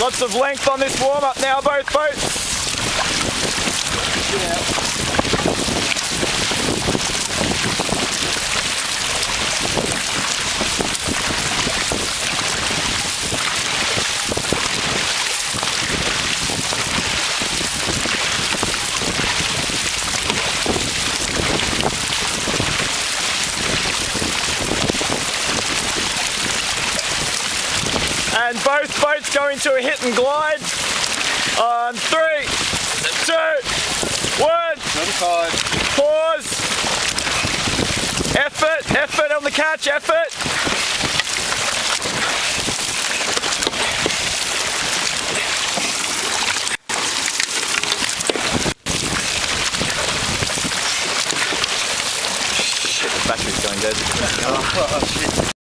Lots of length on this warm-up now, both boats. And both boats go into a hit and glide on 3, 2, 1. 35. Pause. Effort on the catch, effort. Shit, the battery's going dead. Oh, shit.